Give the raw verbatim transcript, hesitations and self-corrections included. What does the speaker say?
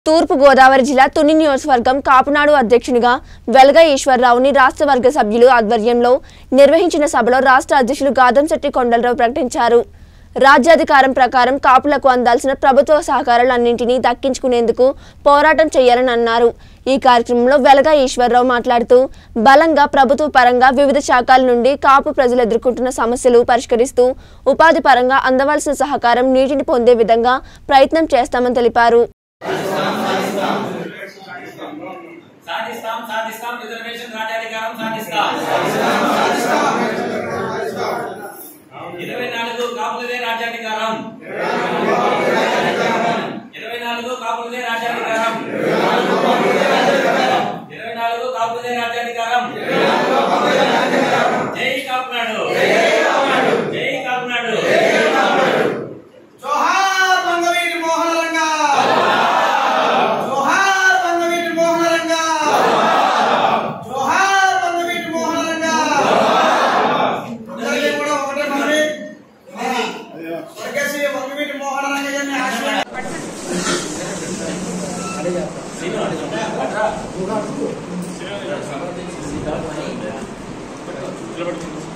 తూర్పు గోదావరి జిల్లా తుని నియోజకవర్గం కాపునాడు అధ్యక్షునిగా వెలగ ఈశ్వరరావుని రాష్ట్ర వర్గ సభ్యులు ఆధ్వర్యంలో నిర్వహించిన సభలో రాష్ట్ర అధ్యక్షులు గాదంశెట్టి కొండలరావు ప్రకటించారు. రాజ్యాధికారం ప్రకారం కాపులకు అందాల్సిన ప్రభుత్వ సహకారాలన్నింటినీ దక్కించుకునేందుకు పోరాటం చేయాలని అన్నారు. ఈ కార్యక్రమంలో వెలగ ఈశ్వరరావు మాట్లాడుతూ బలంగా ప్రభుత్వ పరంగా వివిధ శాఖల నుండి కాపు ప్రజలు ఎదుర్కొంటున్న సమస్యలు పరిష్కరిస్తూ ఉపాధి పరంగా అందవలసిన సహకారం నీటిని పొందే విధంగా ప్రయత్నం చేస్తామని తెలిపారు. సాధిస్తాం సాధిస్తాం రిజర్వేషన్ రాజ్యాధికారం సాధిస్తాం ఇరవై నాలుగు కాపులదే రాజ్యాధికారం ఇరవై నాలుగు కాపులదే రాజ్యాధికారం ఇరవై నాలుగు కాపులదే రాజ్యాధికారం జై కాపునాడు జై కాపునాడు జోహార్ బంగవీటి మోహనరంగా జోహార్ బంగవీటి మోహనరంగా జోహార్ బంగవీటి మోహనరంగా అందరికీ కూడా ఒకటే మరి స్వర్గశ్రీ బంగవీటి మోహనరంగా గారిని ఆశీర్వదించారు.